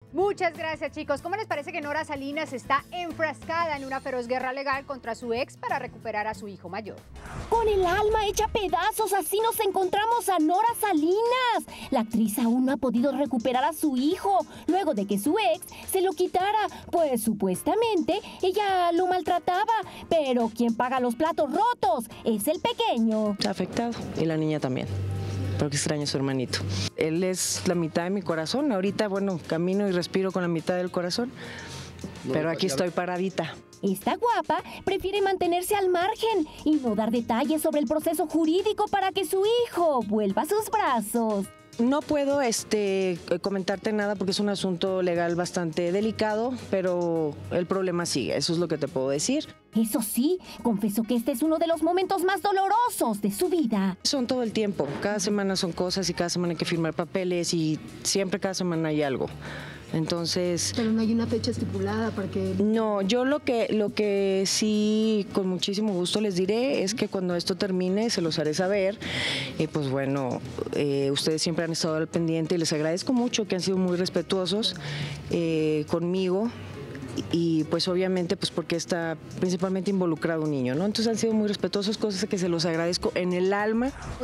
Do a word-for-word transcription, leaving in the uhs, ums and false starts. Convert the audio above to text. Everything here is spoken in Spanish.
Muchas gracias, chicos. ¿Cómo les parece que Nora Salinas está enfrascada en una feroz guerra legal contra su ex para recuperar a su hijo mayor? Con el alma hecha pedazos, así nos encontramos a Nora Salinas. La actriz aún no ha podido recuperar a su hijo, luego de que su ex se lo quitara, pues supuestamente ella lo maltrataba. Pero quien paga los platos rotos es el pequeño. Está afectado, y la niña también, porque extraña a su hermanito. Él es la mitad de mi corazón. Ahorita, bueno, camino y respiro con la mitad del corazón, pero aquí estoy paradita. Esta guapa prefiere mantenerse al margen y no dar detalles sobre el proceso jurídico para que su hijo vuelva a sus brazos. No puedo este, comentarte nada porque es un asunto legal bastante delicado, pero el problema sigue, eso es lo que te puedo decir. Eso sí, confesó que este es uno de los momentos más dolorosos de su vida. Son todo el tiempo, cada semana son cosas y cada semana hay que firmar papeles y siempre cada semana hay algo. Entonces... Pero no hay una fecha estipulada para que... No, yo lo que, lo que sí con muchísimo gusto les diré es que cuando esto termine se los haré saber. Y pues bueno, eh, ustedes siempre han estado al pendiente y les agradezco mucho que han sido muy respetuosos eh, conmigo. Y pues obviamente pues porque está principalmente involucrado un niño, ¿no? Entonces han sido muy respetuosos, cosas que se los agradezco en el alma.